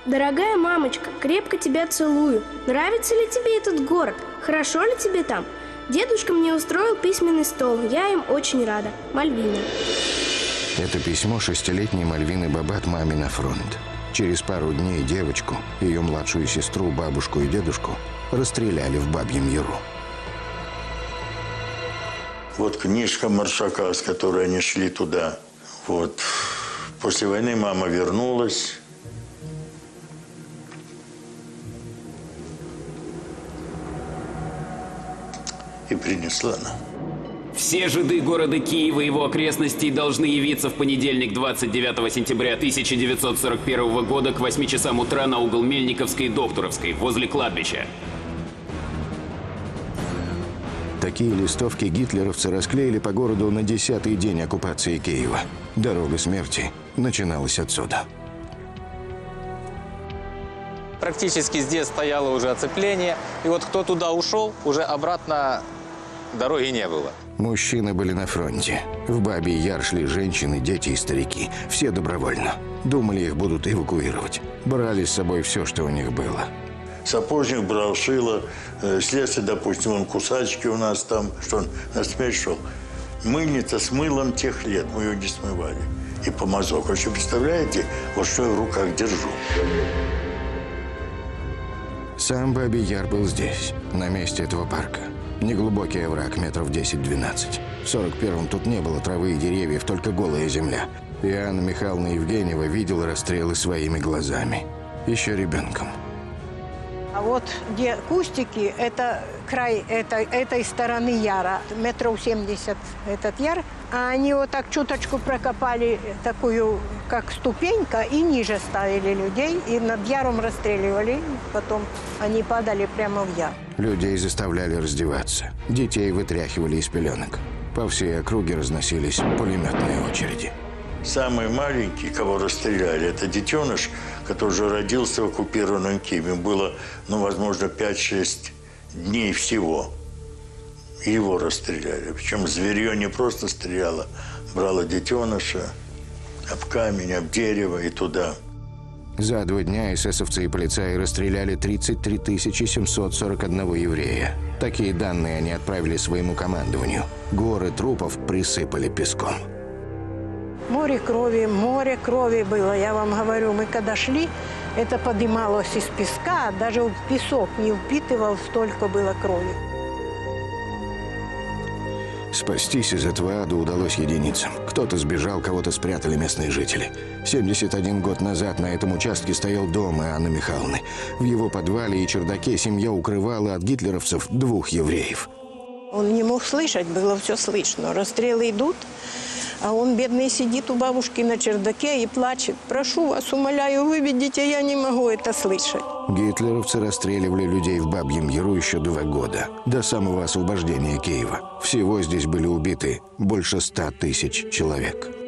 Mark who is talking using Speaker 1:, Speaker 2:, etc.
Speaker 1: Дорогая мамочка, крепко тебя целую. Нравится ли тебе этот город? Хорошо ли тебе там? Дедушка мне устроил письменный стол. Я им очень рада. Мальвина.
Speaker 2: Это письмо 6-летней Мальвины Бабат маме на фронт. Через пару дней девочку, ее младшую сестру, бабушку и дедушку расстреляли в Бабьем Яру.
Speaker 3: Вот книжка Маршака, с которой они шли туда. Вот. После войны мама вернулась. И принесла нам.
Speaker 4: Все жиды города Киева и его окрестностей должны явиться в понедельник, 29 сентября 1941 года к 8 часам утра на угол Мельниковской и Докторовской, возле кладбища.
Speaker 2: Такие листовки гитлеровцы расклеили по городу на 10-й день оккупации Киева. Дорога смерти начиналась отсюда.
Speaker 5: Практически здесь стояло уже оцепление. И вот кто туда ушел, уже обратно дороги не было.
Speaker 2: Мужчины были на фронте. В Бабий Яр шли женщины, дети и старики. Все добровольно. Думали, их будут эвакуировать. Брали с собой все, что у них было.
Speaker 3: Сапожник брал шило, слесарь, допустим, он кусачки у нас там, что он на смерть шел. Мыльница с мылом тех лет, мы ее не смывали. И помазок. Вообще, представляете, вот что я в руках держу.
Speaker 2: Сам Бабий Яр был здесь, на месте этого парка. Неглубокий овраг, метров 10-12. В 41-м тут не было травы и деревьев, только голая земля. И Анна Михайловна Евгеньева видела расстрелы своими глазами. Еще ребенком.
Speaker 6: А вот где кустики, это край этой стороны яра, метров 70 этот яр. А они вот так чуточку прокопали такую, как ступенька, и ниже ставили людей, и над яром расстреливали. Потом они падали прямо в яр.
Speaker 2: Людей заставляли раздеваться. Детей вытряхивали из пеленок. По всей округе разносились пулеметные очереди.
Speaker 3: Самый маленький, кого расстреляли, это детеныш, который уже родился в оккупированном Киеве. Было, возможно, 5-6 дней всего. И его расстреляли. Причем зверье не просто стреляло, брало детеныша об камень, об дерево и туда.
Speaker 2: За 2 дня эсэсовцы и полицаи расстреляли 33 741 еврея. Такие данные они отправили своему командованию. Горы трупов присыпали песком.
Speaker 6: Море крови было, я вам говорю. Мы когда шли, это поднималось из песка, даже песок не впитывал, столько было крови.
Speaker 2: Спастись из этого ада удалось единицам. Кто-то сбежал, кого-то спрятали местные жители. 71 год назад на этом участке стоял дом Анны Михайловны. В его подвале и чердаке семья укрывала от гитлеровцев 2 евреев.
Speaker 6: Он не мог слышать, было все слышно. Расстрелы идут, а он, бедный, сидит у бабушки на чердаке и плачет. «Прошу вас, умоляю, выведите, я не могу это слышать».
Speaker 2: Гитлеровцы расстреливали людей в Бабьем Яру еще 2 года, до самого освобождения Киева. Всего здесь были убиты больше 100 000 человек.